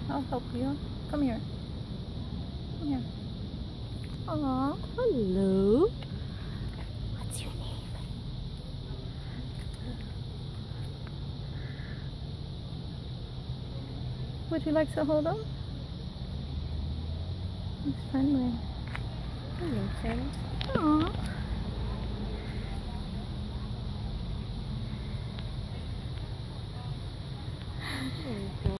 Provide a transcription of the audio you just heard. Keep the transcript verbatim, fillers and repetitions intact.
I'll help you. Come here. Come here. Aw, hello. What's your name? Would you like to hold him? He's friendly. Hello, friend. Aw.